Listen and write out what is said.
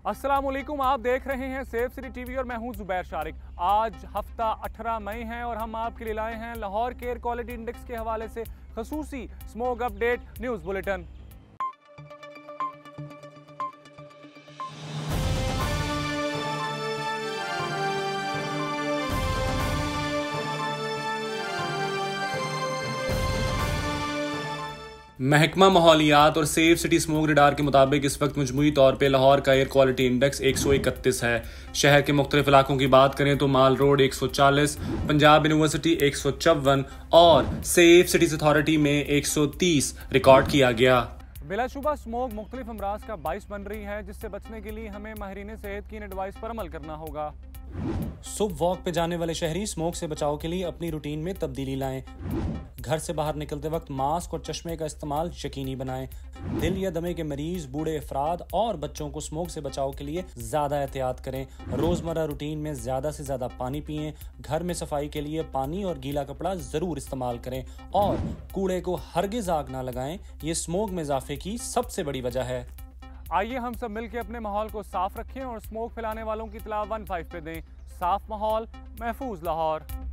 अस्सलाम वालेकुम, आप देख रहे हैं सेफ सिटी टीवी और मैं हूं जुबैर शारिक। आज हफ्ता 18 मई है और हम आपके लिए लाए हैं लाहौर के एयर क्वालिटी इंडेक्स के हवाले से खसूसी स्मोक अपडेट न्यूज़ बुलेटिन। महकमा माहौलियात और सेफ सिटी स्मोक रडार के मुताबिक इस वक्त मजमूई तौर पे लाहौर का एयर क्वालिटी इंडेक्स 131 है। शहर के मुख्तलिफ इलाकों की बात करें तो माल रोड 140, पंजाब यूनिवर्सिटी 154 और सेफ सिटीज अथॉरिटी में 130 रिकॉर्ड किया गया। बिलाशुबा स्मोक मुख्तलिफ अमराज का बाइस बन रही है, जिससे बचने के लिए हमें माहिरीन सेहत की एडवाइस पर अमल करना होगा। सुबह वॉक पे जाने वाले शहरी स्मोक से बचाव के लिए अपनी रूटीन में तब्दीली लाएं। घर से बाहर निकलते वक्त मास्क और चश्मे का इस्तेमाल यकीनी बनाएं। दिल या दमे के मरीज, बूढ़े अफराद और बच्चों को स्मोक से बचाव के लिए ज्यादा एहतियात करें। रोजमर्रा रूटीन में ज्यादा से ज्यादा पानी पिएं। घर में सफाई के लिए पानी और गीला कपड़ा जरूर इस्तेमाल करें और कूड़े को हरगिज आग ना लगाएं। ये स्मोक में इजाफे की सबसे बड़ी वजह है। आइए हम सब मिलकर अपने माहौल को साफ रखें और स्मोक फैलाने वालों की इत्तला 15 पे दें। साफ माहौल, महफूज लाहौर।